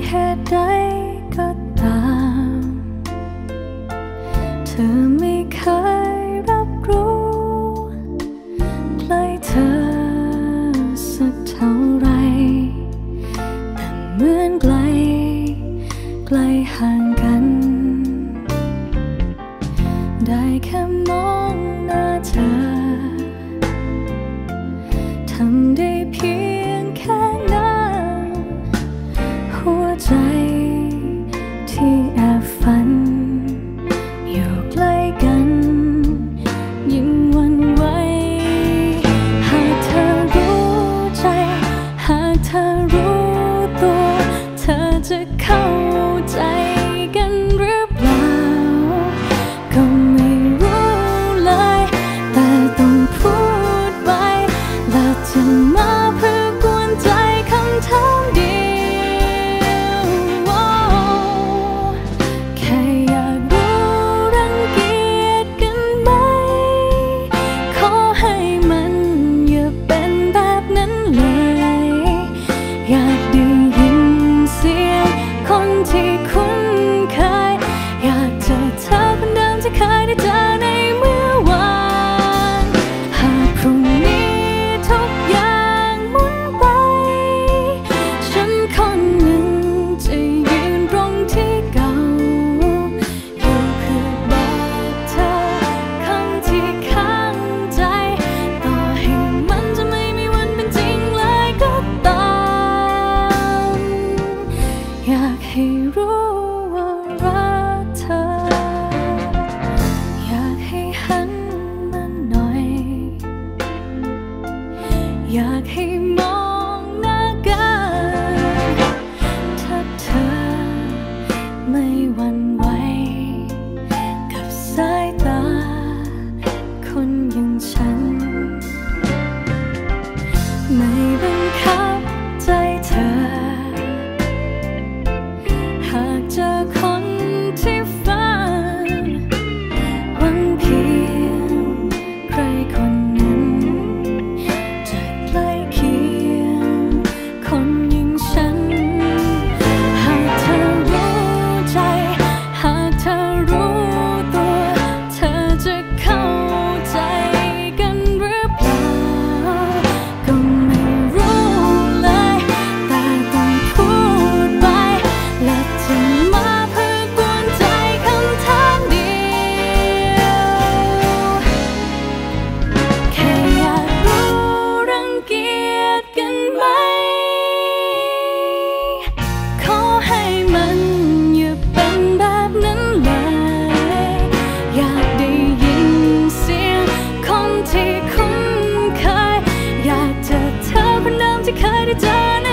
ค่ใดก็ตามเธอไม่เคยรับรู้ใกล้เธอสักเท่าไรแต่เหมือนไกลห่างกันได้แค่มองหน้าเธอทำได้เพียงแค่นั้นหัวใจที่แอบฝันอยู่ใกล้กันยิ่งหวั่นไหวหากเธอรู้ใจหากเธอรู้ตัวเธอจะเข้าใจกันหรือเปล่าก็ไม่รู้เลยแต่ต้องพูดไปและจะมาเพื่อกวนใจคำถามเดียวแค่อยากรู้รังเกียจกันไหมขอให้มันอย่าเป็นแบบนั้นเลยอยากได้ยินเสียงคนที่คุ้นเคยอยากเจอเธอคนเดิมที่เคยได้เจอในเมื่อวานหากพรุ่งนี้ทุกอย่างหมุนไปฉันคนหนึ่งจะยืนตรงที่เก่าอยู่เพื่อบอกเธอคำที่ข้างใจต่อให้มันจะไม่มีวันเป็นจริงเลยก็ตามอยากให้รู้ว่ารักเธออยากให้หันมาหน่อยอยากให้มองหน้ากันถ้าเธอไม่หวั่นไหวกับสายตาคนอย่างฉันไม่บังคับใจเธอหากเจอคนที่ฝันหวังเพียงใครคนนั้นจะใกล้เคียงคนอย่างฉันหากเธอรู้ใจหากเธอรู้ตัวเธอจะเข้าใจกันหรือเปล่าก็ไม่รู้เลยแต่ต้องพูดไปและจะมาเพื่อกวนใจคำถามเดียวแค่อยากรู้รังเกียจกันไหมขอให้มันอย่าเป็นแบบนั้นเลยอยากได้ยินเสียงคนที่คุ้นเคยอยากเจอเธอคนเดิมที่เคยได้เจอใน